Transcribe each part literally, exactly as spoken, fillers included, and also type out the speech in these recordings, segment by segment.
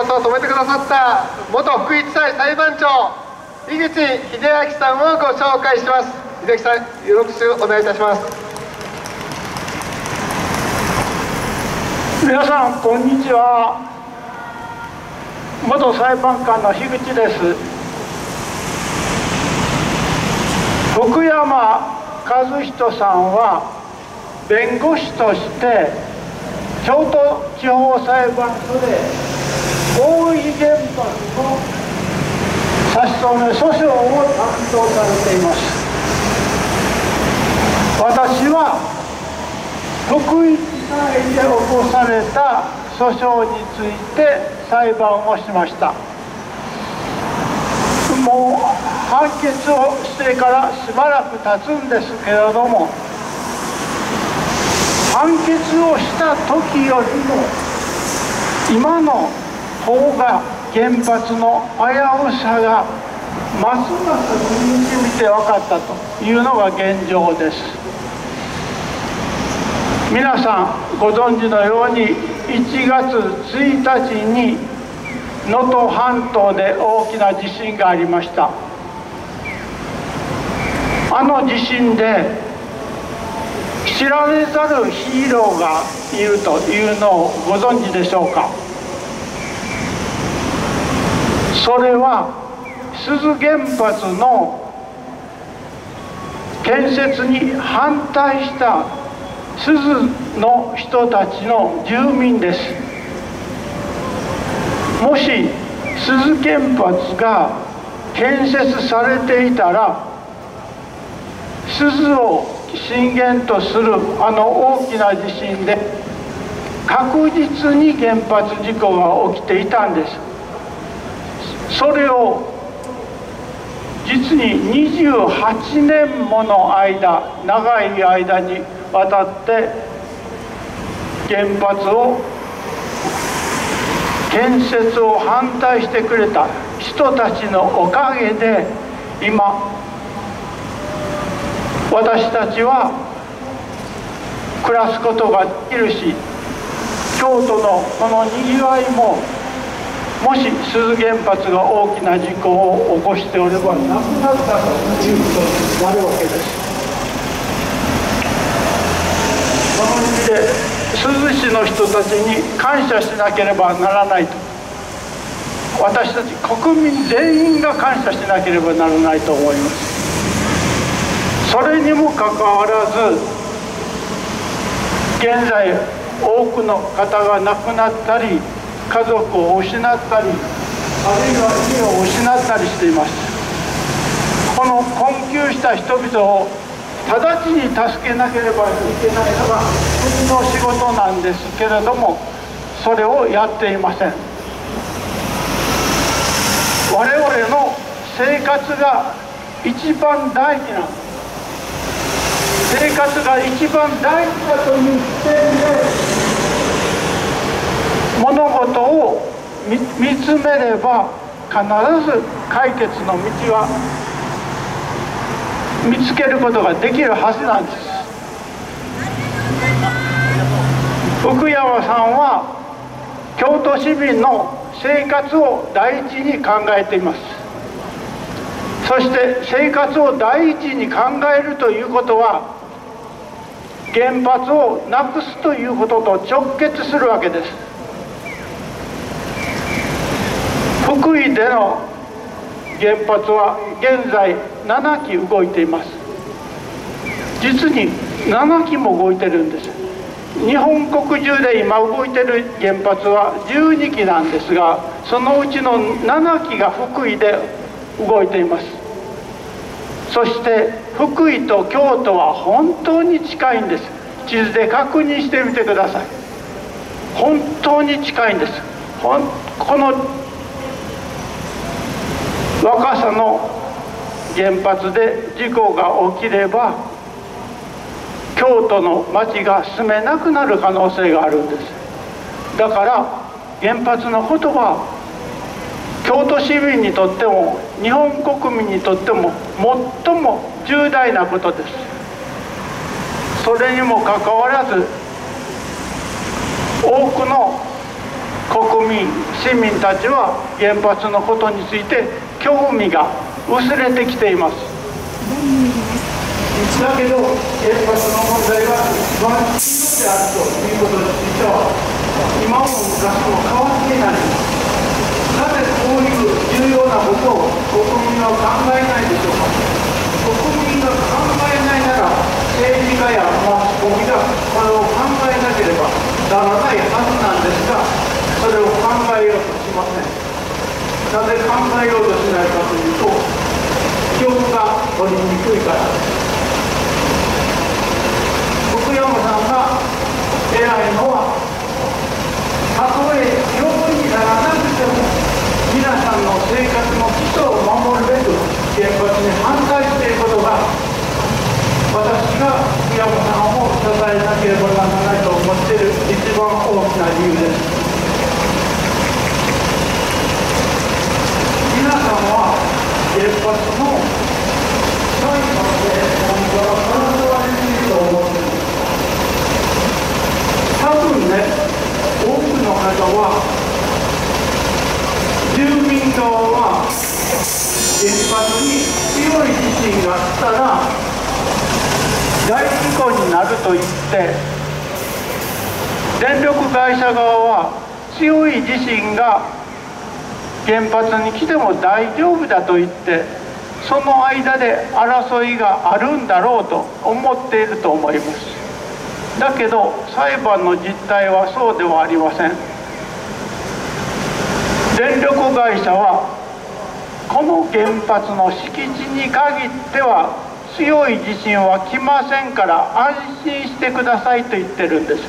発を止めてくださった元福井地裁裁判長井口秀明さんをご紹介します。秀明さん、よろしくお願いいたします。 皆さんこんにちは。元裁判官の樋口です。福山和人さんは弁護士として京都地方裁判所で大井原発の差し止め訴訟を担当されています。私は福井地裁で起こされた訴訟について裁判をしました。もう判決をしてからしばらく経つんですけれども、判決をした時よりも今の方が原発の危うさがますます身に染みて分かったというのが現状です。皆さんご存知のようにいちがつついたちに能登半島で大きな地震がありました。あの地震で知られざるヒーローがいるというのをご存知でしょうか。それは珠洲原発の建設に反対した珠洲の人たちの住民です。もし珠洲原発が建設されていたら、珠洲を震源とするあの大きな地震で確実に原発事故が起きていたんです。それを実ににじゅうはちねんもの間、長い間にわたって原発を建設を反対してくれた人たちのおかげで今私たちは暮らすことができるし、京都のこのにぎわいももし珠洲原発が大きな事故を起こしておればなくなったということになるわけです。その意味で珠洲市の人たちに感謝しなければならないと、私たち国民全員が感謝しなければならないと思います。それにもかかわらず現在多くの方が亡くなったり家族を失ったり、あるいは家を失ったりしています。この困窮した人々を直ちに助けなければいけないのが国の仕事なんですけれども、それをやっていません。我々の生活が一番大事なんです。生活が一番大事だという視点で物事を 見, 見つめれば必ず解決の道は見つけることができるはずなんです。福山さんは京都市民の生活を第一に考えています。そして生活を第一に考えるということは原発をなくすということと直結するわけです。福井での原発は現在ななき動いています。実にななきも動いてるんです。日本国中で今動いてる原発はじゅうにきなんですが、そのうちのななきが福井で動いています。そして福井と京都は本当に近いんです。地図で確認してみてください。本当に近いんです。ほんこの若さの原発で事故が起きれば京都の町が住めなくなる可能性があるんです。だから原発のことは京都市民にとっても日本国民にとっても最も重大なことです。それにもかかわらず多くの国民市民たちは原発のことについて興味が薄れてきています。だけど原発の問題が一番重要であるということについては今も昔も変わっていない。なぜこういう重要なことを国民は考えないでしょうか。国民が考えないなら政治家やマスコミがこれを考えなければならないはずなんですが、それを考えようとしません。なぜ考えようとしないかというと、票が取りにくいからです。福山さんが偉いのは、たとえ票にならなくても皆さんの生活の基礎を守るべく原発に反対していることが、私が福山さんを支えなければならないと思っている一番大きな理由です。皆さんは原発の最後で本当は体はできると思っています。多分ね、多くの方は住民側は原発に強い地震があったら大事故になると言って、電力会社側は強い地震が原発に来ても大丈夫だと言って、その間で争いがあるんだろうと思っていると思います。だけど裁判の実態はそうではありません。電力会社はこの原発の敷地に限っては強い地震は来ませんから安心してくださいと言ってるんです。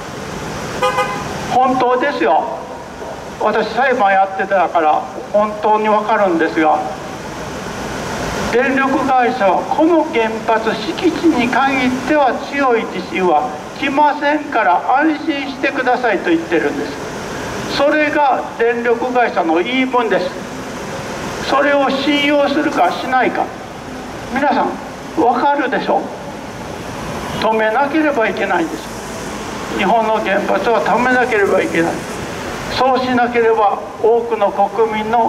本当ですよ。私裁判やってたから本当に分かるんですが、電力会社はこの原発敷地に限っては強い地震は来ませんから安心してくださいと言ってるんです。それが電力会社の言い分です。それを信用するかしないか、皆さん分かるでしょう。止めなければいけないんです。日本の原発は止めなければいけない。そうしなければ多くの国民の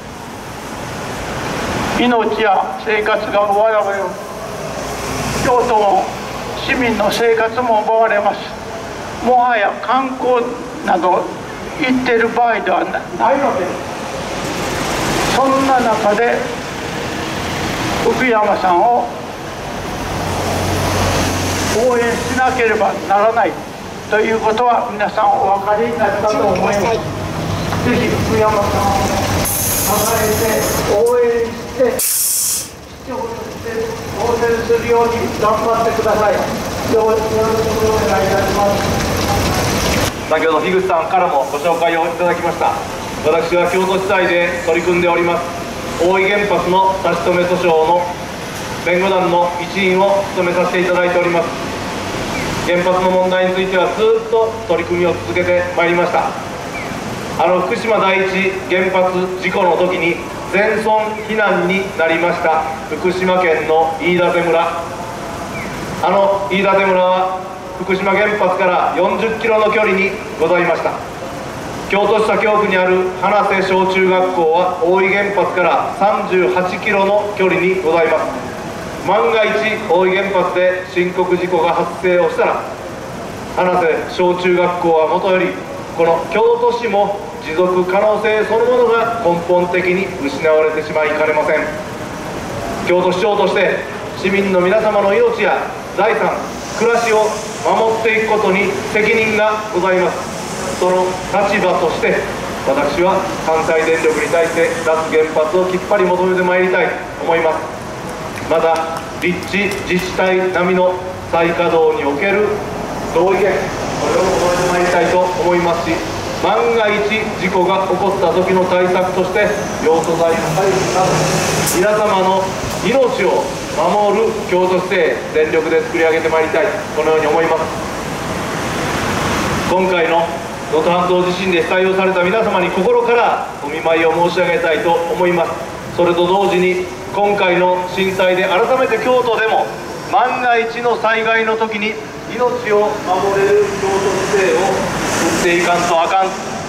命や生活が奪われる。京都も市民の生活も奪われます。もはや観光など行っている場合ではないわけです。そんな中で福山さんを応援しなければならないということは皆さんお分かりになったと思います。ぜひ福山さんを支えて応援して市長として当選するように頑張ってください。よろしくお願いいたします。 先ほど樋口さんからもご紹介をいただきました。私は京都地裁で取り組んでおります大井原発の差し止め訴訟の弁護団の一員を務めさせていただいております。原発の問題についてはずっと取り組みを続けてまいりました。あの福島第一原発事故の時に全村避難になりました福島県の飯舘村、あの飯舘村は福島原発からよんじゅっキロの距離にございました。京都市左京区にある花瀬小中学校は大井原発からさんじゅうはちキロの距離にございます。万が一大井原発で深刻事故が発生をしたら、花瀬小中学校はもとよりこの京都市も持続可能性そのものが根本的に失われてしまいかねません。京都市長として市民の皆様の命や財産、暮らしを守っていくことに責任がございます。その立場として私は関西電力に対して脱原発をきっぱり求めてまいりたいと思います。また立地自治体並みの再稼働における同意権、これを求めてまいりたいと思いますし、万が一事故が起こった時の対策として用素材の配布など皆様の命を守る京都市政全力で作り上げてまいりたい、このように思います。今回の能登半島地震で被災をされた皆様に心からお見舞いを申し上げたいと思います。それと同時に今回の震災で改めて京都でも万が一の災害の時に命を守れる京都市政を打っていかんとあかんと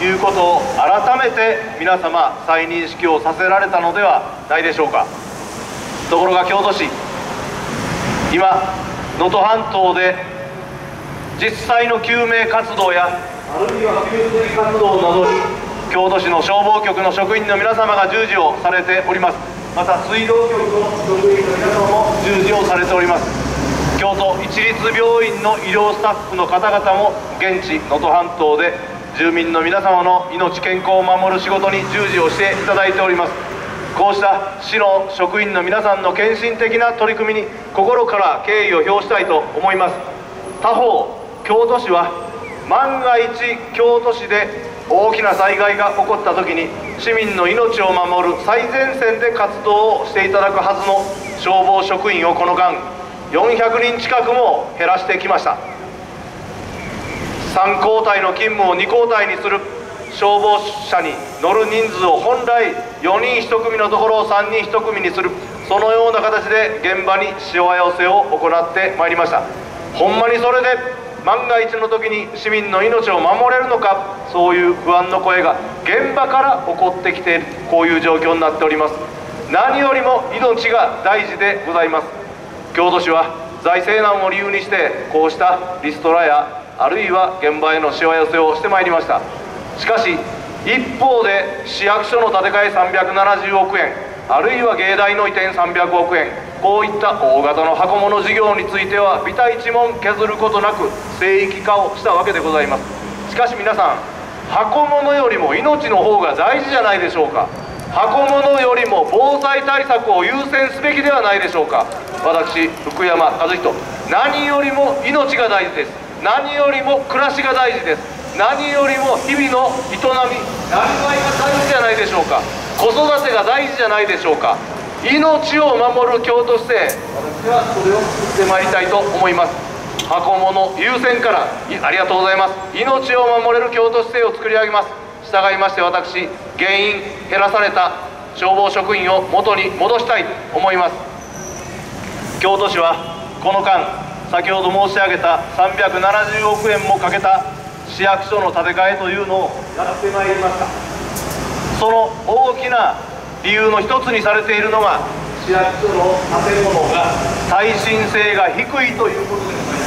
いうことを改めて皆様再認識をさせられたのではないでしょうか。ところが京都市、今能登半島で実際の救命活動やあるいは給水活動などに京都市の消防局の職員の皆様が従事をされております。また水道局の職員の皆様も従事をされております。京都市立病院の医療スタッフの方々も現地能登半島で住民の皆様の命健康を守る仕事に従事をしていただいております。こうした市の職員の皆さんの献身的な取り組みに心から敬意を表したいと思います。他方、京都市は万が一京都市で大きな災害が起こった時に市民の命を守る最前線で活動をしていただくはずの消防職員をこの間よんひゃくにん近くも減らしてきました。さん交代の勤務をに交代にする、消防車に乗る人数を本来よにんいち組のところをさんにんいち組にする、そのような形で現場にしわ寄せを行ってまいりました。ほんまにそれで万が一の時に市民の命を守れるのか、そういう不安の声が現場から起こってきている、こういう状況になっております。何よりも命が大事でございます。京都市は財政難を理由にしてこうしたリストラやあるいは現場へのしわ寄せをしてまいりました。しかし一方で市役所の建て替えさんびゃくななじゅうおくえん、あるいは芸大の移転さんびゃくおくえん、こういった大型の箱物事業についてはビタ一文削ることなく聖域化をしたわけでございます。しかし皆さん、箱物よりも命の方が大事じゃないでしょうか。箱物よりも防災対策を優先すべきではないでしょうか。私福山和人、何よりも命が大事です。何よりも暮らしが大事です。何よりも日々の営み、やりがいが大事じゃないでしょうか。子育てが大事じゃないでしょうか。命を守る京都市政、私はそれを作ってまいりたいと思います。箱物優先から、ありがとうございます。命を守れる京都市政を作り上げます。従いまして私、原因減らされた消防職員を元に戻したいと思います。京都市はこの間、先ほど申し上げたさんびゃくななじゅうおくえんもかけた市役所の建て替えというのをやってまいりました。その大きな理由の一つにされているのが、市役所の建物が耐震性が低いということでございます。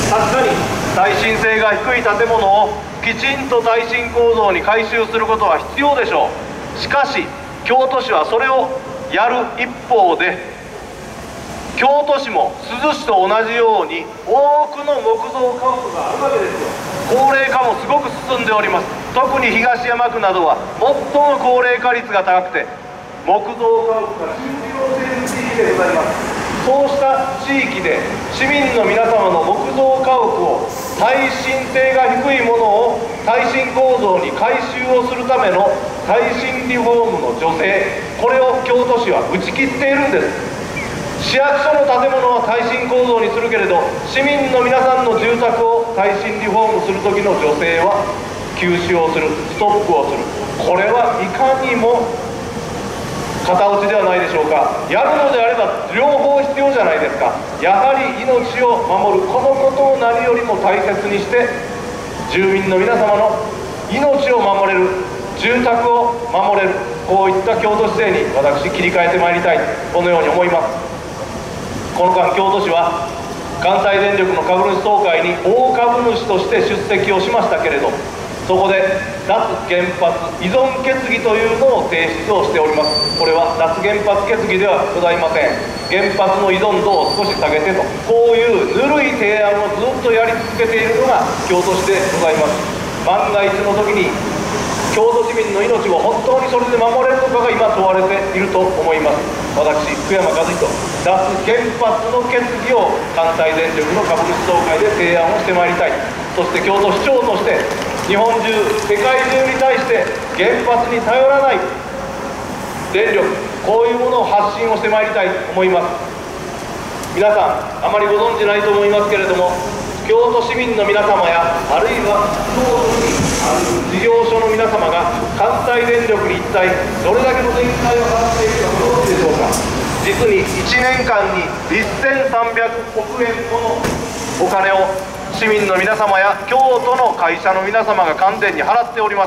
確かに耐震性が低い建物をきちんと耐震構造に改修することは必要でしょう。しかし京都市はそれをやる一方で、京都市も珠洲市と同じように多くの木造家屋があるわけですよ。高齢化もすごく進んでおります。特に東山区などは最も高齢化率が高くて、木造家屋が集中している地域でございます。そうした地域で市民の皆様の木造家屋を耐震性が低いものを耐震構造に改修をするための耐震リフォームの助成、これを京都市は打ち切っているんです。市役所の建物は耐震構造にするけれど、市民の皆さんの住宅を耐震リフォームする時の助成は休止をする、ストップをする、これはいかにも片落ちではないでしょうか。やるのであれば両方必要じゃないですか。やはり命を守る、このことを何よりも大切にして住民の皆様の命を守れる、住宅を守れる、こういった京都市政に私切り替えてまいりたい、このように思います。この間京都市は関西電力の株主総会に大株主として出席をしましたけれど、そこで脱原発依存決議というのを提出をしております。これは脱原発決議ではございません。原発の依存度を少し下げてと、こういうぬるい提案をずっとやり続けているのが京都市でございます。万が一の時に京都市民の命を本当にそれで守れるのかが今問われていると思います。私福山和人、脱原発の決議を関西電力の株主総会で提案をしてまいりたい。そして京都市長として日本中、世界中に対して原発に頼らない電力、こういうものを発信をしてまいりたいと思います。皆さんあまりご存じないと思いますけれども、京都市民の皆様やあるいは京都にある事業所の皆様が関西電力に一体どれだけの電気代を払っているかご存知でしょうか。実にいちねんかんにせんさんびゃくおくえんものお金を市民の皆様や京都の会社の皆様が完全に払っております。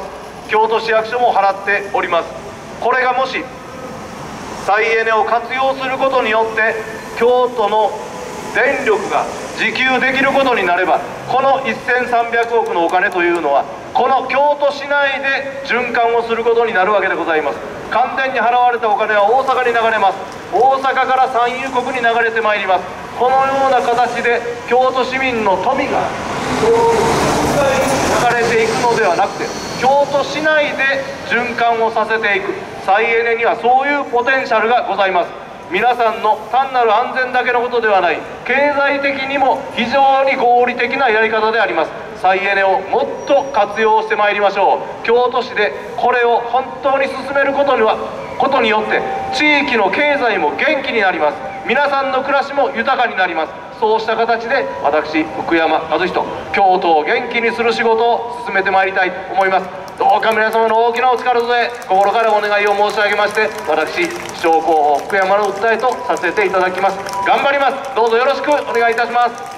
京都市役所も払っております。これがもし再エネを活用することによって京都の電力が自給できることになれば、このせんさんびゃくおくのお金というのはこの京都市内で循環をすることになるわけでございます。完全に払われたお金は大阪に流れます。大阪から産油国に流れてまいります。このような形で京都市民の富が流れていくのではなくて、京都市内で循環をさせていく、再エネにはそういうポテンシャルがございます。皆さんの単なる安全だけのことではない、経済的にも非常に合理的なやり方であります。再エネをもっと活用してまいりましょう。京都市でこれを本当に進めることにはことによって地域の経済も元気になります。皆さんの暮らしも豊かになります。そうした形で私福山和人、京都を元気にする仕事を進めてまいりたいと思います。どうか皆様の大きなお力添え心からお願いを申し上げまして、私市長候補福山の訴えとさせていただきます。頑張ります。どうぞよろしくお願いいたします。